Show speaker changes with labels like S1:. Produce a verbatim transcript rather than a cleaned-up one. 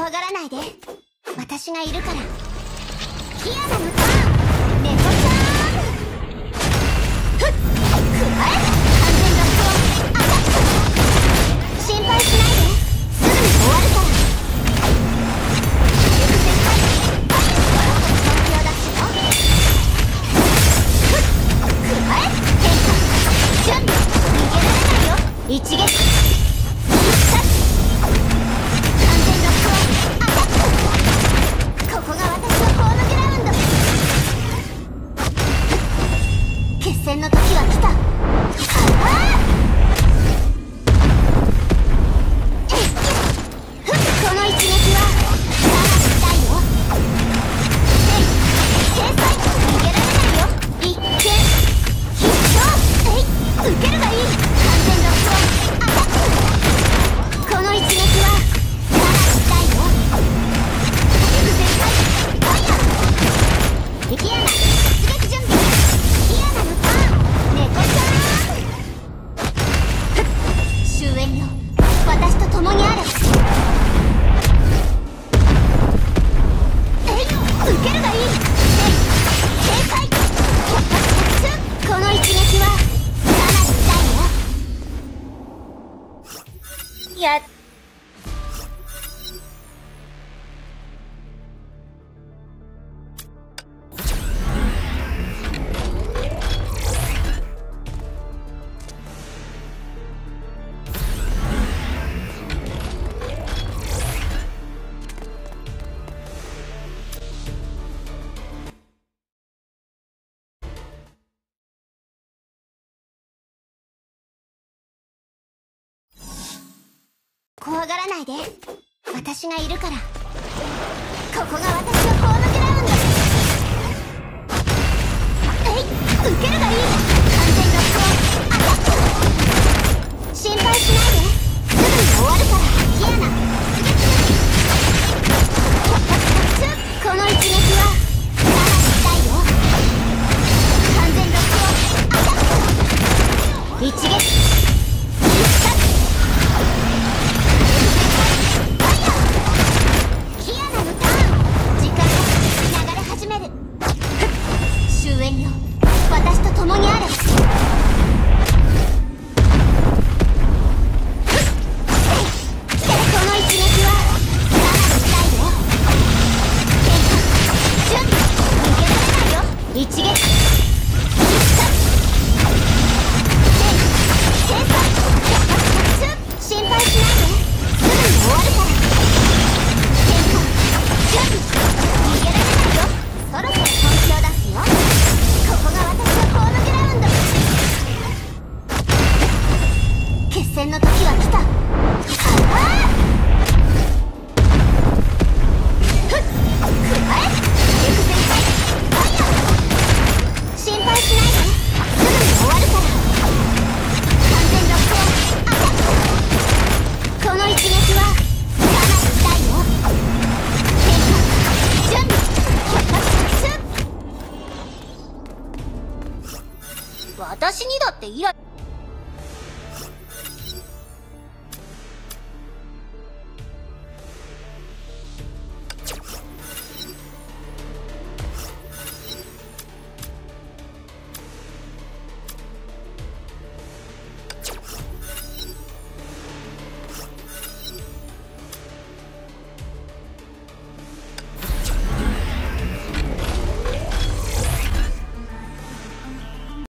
S1: 怖がらないで。私がいるから。キアナのターン。猫ちゃん。ふっ、くらえ。完全ロックオン。アタック。心配しないで。すぐに終わるから。行くぜ。本気を出すよ。ふっ、くらえ。変化。準備。逃げられないよ。一撃。決戦の時は来た。この一撃はかなり痛いよ。えい、制裁。逃げられないよ。一見必勝。えい、受けるがいい。完全ロックオン。アタック。この一撃はかなり痛いよ。全開。ファイヤー。敵アナ出撃準備。キアナのターン。猫ちゃん。終焉よ。私と共にあれ。えい、受けるがいい。えい、正解。この一撃はかなり痛いよ。やっ怖がらないで。私がいるから。ここが私のホームグラウンド。えい、受けるがいい。完全ロックオン。アタック。心配しないで。すぐに終わるから。キアナ出撃準備。この一撃はかなり痛いよ。完全ロックオン。アタック。一撃。終焉よ。私と共にあれ。この一撃はかなり痛いよ。準備。逃げられないよ。一撃。心配しないで。すぐに終わるから。準備。逃げられないよ。そろそろ本気を出すよ。ここが私のホームグラウンド。決戦の時は来た。